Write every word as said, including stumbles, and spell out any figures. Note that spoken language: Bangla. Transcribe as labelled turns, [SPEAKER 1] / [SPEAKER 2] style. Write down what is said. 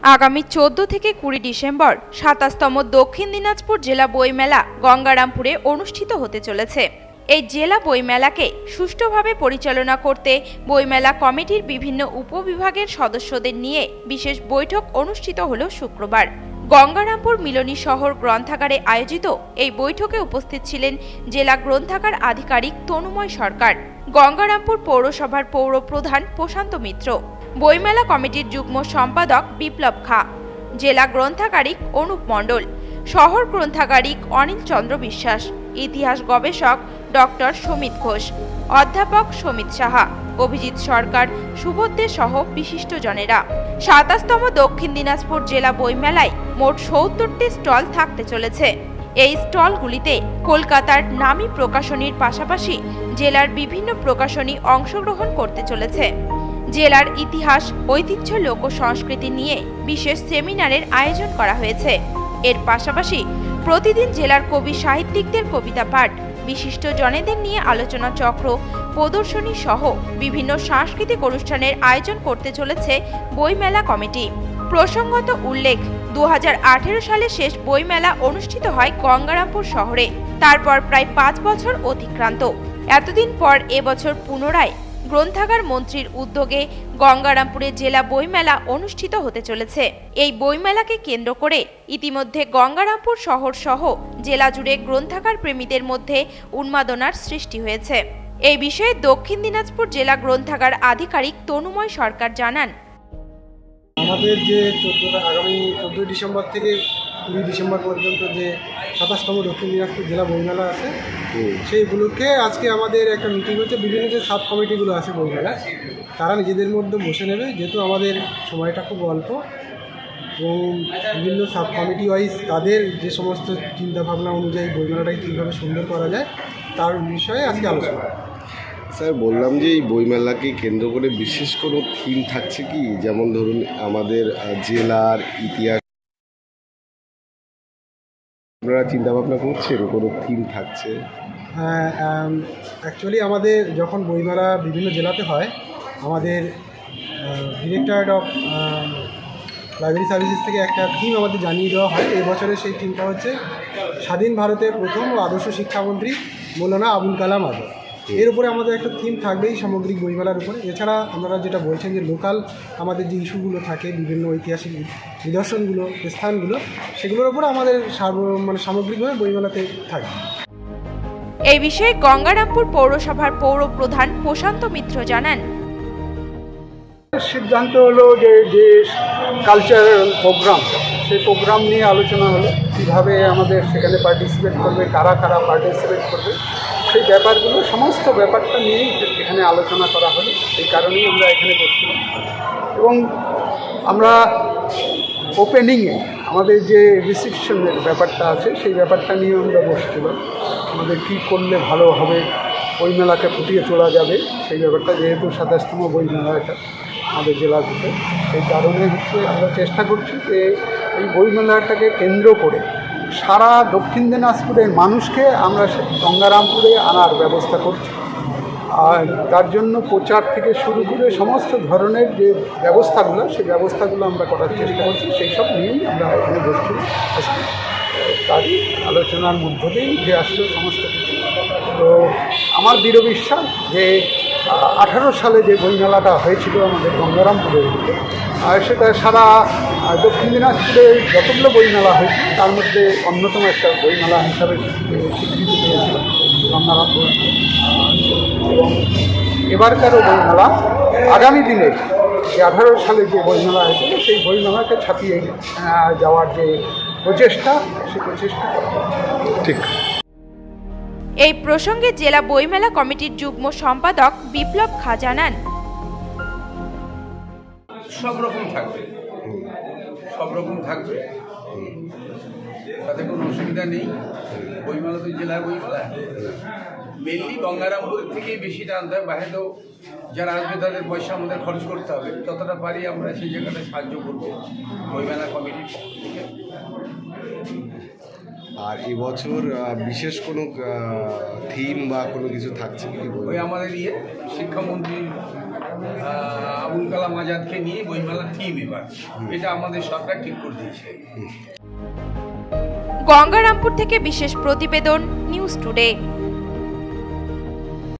[SPEAKER 1] আগামী চোদ্দ থেকে কুড়ি ডিসেম্বর সাতাশতম দক্ষিণ দিনাজপুর জেলা বইমেলা গঙ্গারামপুরে অনুষ্ঠিত হতে চলেছে। এই জেলা বইমেলাকে সুষ্ঠুভাবে পরিচালনা করতে বইমেলা কমিটির বিভিন্ন উপবিভাগের সদস্যদের নিয়ে বিশেষ বৈঠক অনুষ্ঠিত হল শুক্রবার। গঙ্গারামপুর মিলনী শহর গ্রন্থাগারে আয়োজিত এই বৈঠকে উপস্থিত ছিলেন জেলা গ্রন্থাগার আধিকারিক তনুময় সরকার, গঙ্গারামপুর পৌরসভার পৌর প্রধান প্রশান্ত মিত্র, বইমেলা কমিটির যুগ্ম সম্পাদক বিপ্লব খা, জেলা গ্রন্থাগারিক অনুপ মণ্ডল, শহর গ্রন্থাগারিক অনিল চন্দ্র বিশ্বাস, ইতিহাস গবেষক ডক্টর সমিত ঘোষ, অধ্যাপক সমিত সাহা, অভিজিৎ সরকার, সুবোধ সহ বিশিষ্টজনেরা। সাতাশতম দক্ষিণ দিনাজপুর জেলা বইমেলায় মোট সত্তরটি স্টল থাকতে চলেছে। এই স্টলগুলিতে কলকাতার নামী প্রকাশনীর পাশাপাশি জেলার বিভিন্ন প্রকাশনী অংশগ্রহণ করতে চলেছে। জেলার ইতিহাস, ঐতিহ্য, লোক সংস্কৃতি নিয়ে বিশেষ সেমিনারের আয়োজন করা হয়েছে। এর পাশাপাশি প্রতিদিন জেলার কবি সাহিত্যিকদের কবিতা পাঠ, বিশিষ্ট জনেদের নিয়ে আলোচনা চক্র, প্রদর্শনী সহ বিভিন্ন সাংস্কৃতিক অনুষ্ঠানের আয়োজন করতে চলেছে বইমেলা কমিটি। প্রসঙ্গত উল্লেখ, দু হাজার আঠেরো সালে শেষ বইমেলা অনুষ্ঠিত হয় গঙ্গারামপুর শহরে। তারপর প্রায় পাঁচ বছর অতিক্রান্ত। এতদিন পর এবছর পুনরায় গ্রন্থাগার মন্ত্রীর উদ্যোগে গঙ্গারামপুরে জেলা বইমেলা অনুষ্ঠিত হতে চলেছে। এই বইমেলাকে কেন্দ্র করে ইতিমধ্যে গঙ্গারামপুর শহর সহ জেলা জুড়ে গ্রন্থাগার প্রেমীদের মধ্যে উন্মাদনার সৃষ্টি হয়েছে। এই বিষয়ে দক্ষিণ দিনাজপুর জেলা গ্রন্থাগার আধিকারিক তনুময় সরকার জানান,
[SPEAKER 2] আমাদের যে চোদ্দোটা আগামী চোদ্দোই ডিসেম্বর থেকে কুড়ি ডিসেম্বর পর্যন্ত যে সাতাশতম দক্ষিণ দিনাজপুর জেলা বইমেলা আছে, সেইগুলোকে আজকে আমাদের একটা মিটিং হচ্ছে। বিভিন্ন যে সাব কমিটিগুলো আছে বইমেলা, তারা নিজেদের মধ্যে বসে নেবে, যেহেতু আমাদের সময়টা খুব অল্প, এবং বিভিন্ন সাব কমিটি ওয়াইজ তাদের যে সমস্ত চিন্তাভাবনা অনুযায়ী বইমেলাটাকে কীভাবে সুন্দর করা যায় তার বিষয়ে আজকে আলোচনা।
[SPEAKER 3] স্যার, বললাম যে এই বইমেলাকে কেন্দ্র করে বিশেষ কোনো থিম থাকছে কি? যেমন ধরুন আমাদের জেলার ইতিহাস আপনারা চিন্তাভাবনা করছেন, কোনো থিম থাকছে?
[SPEAKER 2] হ্যাঁ, অ্যাকচুয়ালি আমাদের যখন বইমেলা বিভিন্ন জেলাতে হয়, আমাদের ডিরেক্টরেট অফ লাইব্রেরি সার্ভিসেস থেকে একটা থিম আমাদের জানিয়ে দেওয়া হয়। এই বছরের সেই থিমটা হচ্ছে স্বাধীন ভারতের প্রথম আদর্শ শিক্ষামন্ত্রী মৌলানা আবুল কালাম আজাদ। এর উপরে আমাদের একটা থিম থাকবেই সামগ্রিক বইমেলার উপরে। এছাড়া আপনারা যেটা বলছেন যে লোকাল আমাদের যে ইস্যুগুলো থাকে, বিভিন্ন ঐতিহাসিক নিদর্শনগুলো, স্থানগুলো, সেগুলোর উপরে আমাদের মানে সামগ্রিকভাবে বইমেলাতে থাকে।
[SPEAKER 1] এই বিষয়ে গঙ্গারামপুর পৌরসভার পৌর প্রধান প্রশান্ত মিত্র জানান,
[SPEAKER 4] সিদ্ধান্ত হলো যে যে কালচারাল প্রোগ্রাম, সেই প্রোগ্রাম নিয়ে আলোচনা হলো, কীভাবে আমাদের সেখানে পার্টিসিপেট করবে, কারা কারা পার্টিসিপেট করবে, সেই ব্যাপারগুলো, সমস্ত ব্যাপারটা নিয়েই এখানে আলোচনা করা হলো। এই কারণেই আমরা এখানে বসছিলাম। এবং আমরা ওপেনিংয়ে আমাদের যে রিসিপশনের ব্যাপারটা আছে, সেই ব্যাপারটা নিয়ে আমরা বসছিলাম। আমাদের কী করলে ভালো হবে, বইমেলাকে ফুটিয়ে তোলা যাবে, সেই ব্যাপারটা, যেহেতু সাতাশতম বইমেলা এটা আমাদের জেলাতে, সেই কারণে হচ্ছে আমরা চেষ্টা করছি যে এই বইমেলাটাকে কেন্দ্র করে সারা দক্ষিণ দিনাজপুরের মানুষকে আমরা গঙ্গারামপুরে আনার ব্যবস্থা করছি। আর তার জন্য প্রচার থেকে শুরু করে সমস্ত ধরনের যে ব্যবস্থাগুলো, সেই ব্যবস্থাগুলো আমরা করার চেষ্টা করছি। সেই সব নিয়েই আমরা এখানে বসছি। আজকে তারই আলোচনার মধ্য দিয়েই উঠে আসলো সমস্ত কিছু। তো আমার দৃঢ় বিশ্বাস যে আঠারো সালে যে বইমেলাটা হয়েছিল আমাদের গঙ্গারামপুরের দিকে, আর সেটা সারা দক্ষিণ দিনাজপুরে যতগুলো বইমেলা হয়েছে তার মধ্যে অন্যতম একটা বইমেলা হিসাবে স্বীকৃতি পেয়েছিল গঙ্গারামপুর। এবং এবারকারও বইমেলা আগামী দিনে যে আঠারো সালে যে বইমেলা হয়েছিল, সেই বইমেলাকে ছাপিয়ে যাওয়ার যে প্রচেষ্টা, সেই প্রচেষ্টা ঠিক।
[SPEAKER 1] এই প্রসঙ্গে জেলা বইমেলা কমিটির যুগ্ম সম্পাদক বিপ্লব খা জানান,
[SPEAKER 5] সব রকম থাকবে, সব রকম থাকবে, তাতে কোনো অসুবিধা নেই। বইমেলা তো জেলার বইমেলা, মেনলি গঙ্গারামপুর থেকেই বেশি টানতে হবে। বাইরে তো যারা আসবে তাদের পয়সা আমাদের খরচ করতে হবে, যতটা পারি আমরা সেই জায়গাটা সাহায্য করবো বইমেলা কমিটির পক্ষ থেকে।
[SPEAKER 3] আর এবছর আহ, বিশেষ কোনো থিম বা কোনো কিছু থাকছে কি?
[SPEAKER 5] ওই আমাদের ইয়ে শিক্ষামন্ত্রী আহ, আবুল কালাম আজাদকে নিয়ে বইমেলার থিম এবার, এটা আমাদের সরকার ঠিক করে দিয়েছে।
[SPEAKER 1] গঙ্গারামপুর থেকে বিশেষ প্রতিবেদন, নিউজ টুডে।